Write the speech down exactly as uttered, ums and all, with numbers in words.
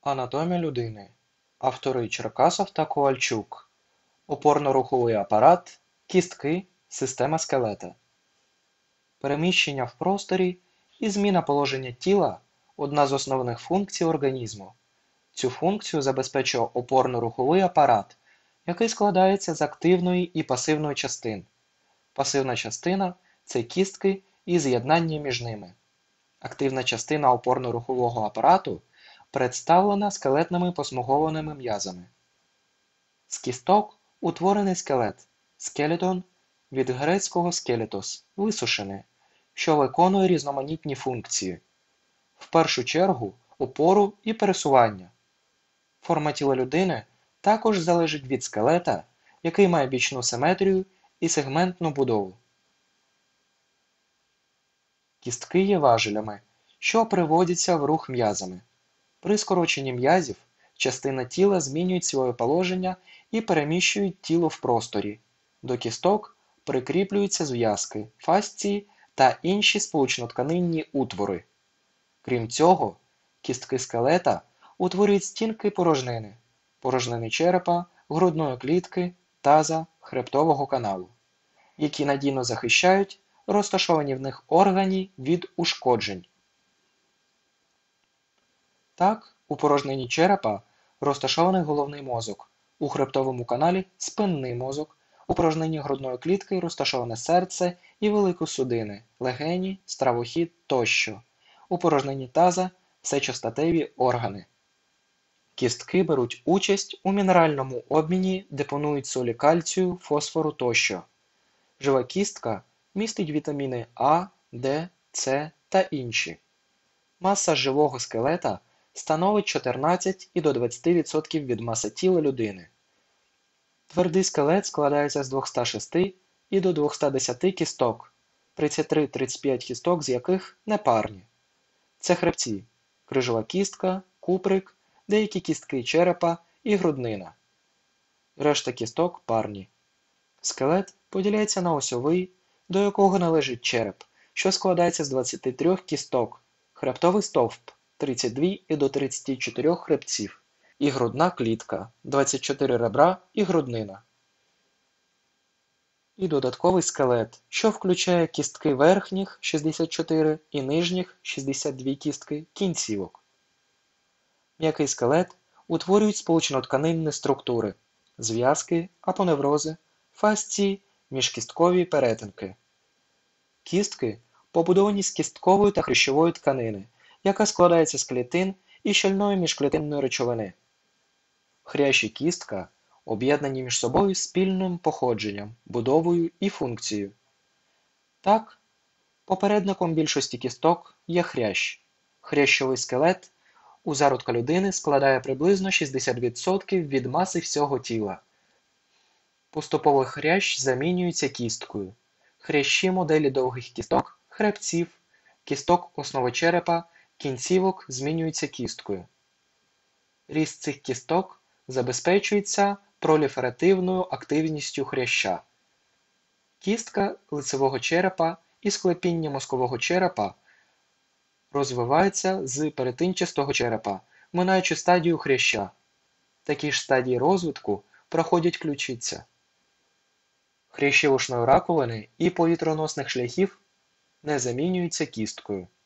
Анатомія людини. Автори Черкасов та Ковальчук. Опорно-руховий апарат, кістки, система скелета. Переміщення в просторі і зміна положення тіла – одна з основних функцій організму. Цю функцію забезпечує опорно-руховий апарат, який складається з активної і пасивної частин. Пасивна частина – це кістки і з'єднання між ними. Активна частина опорно-рухового апарату представлена скелетними посмугованими м'язами. З кісток утворений скелет – скелетон від грецького скелетос – висушений, що виконує різноманітні функції. В першу чергу опору і пересування. Форма тіла людини також залежить від скелета, який має бічну симетрію і сегментну будову. Кістки є важелями, що приводяться в рух м'язами. При скороченні м'язів частина тіла змінюють своє положення і переміщують тіло в просторі. До кісток прикріплюються зв'язки, фасції та інші сполучнотканинні утвори. Крім цього, кістки скелета утворюють стінки порожнини, порожнини черепа, грудної клітки, таза, хребтового каналу, які надійно захищають розташовані в них органи від ушкоджень. Так, у порожнині черепа розташований головний мозок, у хребтовому каналі – спинний мозок, у порожнині грудної клітки розташоване серце і великосудини, легені, стравохід тощо, у порожнині таза – сечостатеві органи. Кістки беруть участь у мінеральному обміні, депонують солі кальцію, фосфору тощо. Жива кістка містить вітаміни А, Д, С та інші. Маса живого скелета становить чотирнадцять і до двадцяти відсотків від маси тіла людини. Твердий скелет складається з двохсот шести і до двохсот десяти кісток, тридцять три - тридцять п'ять кісток з яких непарні. Це хребці, крижова кістка, куприк, деякі кістки черепа і груднина. Решта кісток парні. Скелет поділяється на осьовий, до якого належить череп, що складається з двадцяти трьох кісток, хребтовий стовп – тридцять два і до тридцяти чотирьох хребців, і грудна клітка – двадцять чотири ребра і груднина. І додатковий скелет, що включає кістки верхніх – шістдесят чотири і нижніх – шістдесят дві кістки кінцівок. М'який скелет утворюють сполучнотканинні структури – зв'язки, апоневрози, фасції, міжкісткові перетинки. Кістки побудовані з кісткової та хрящової тканини, яка складається з клітин і щільної міжклітинної речовини. Хрящ і кістка об'єднані між собою спільним походженням, будовою і функцією. Так, попередником більшості кісток є хрящ. Хрящовий скелет у зародка людини складає приблизно шістдесят відсотків від маси всього тіла. Поступово хрящ замінюється кісткою. Хрящі моделі довгих кісток, хребців, кісток основи черепа, кінцівок змінюються кісткою. Ріст цих кісток забезпечується проліферативною активністю хряща. Кістка лицевого черепа і склепіння мозкового черепа розвиваються з перетинчастого черепа, минаючи стадію хряща. Такі ж стадії розвитку проходять ключиця. Хрящі ушної раковини і повітроносних шляхів не замінюються кісткою.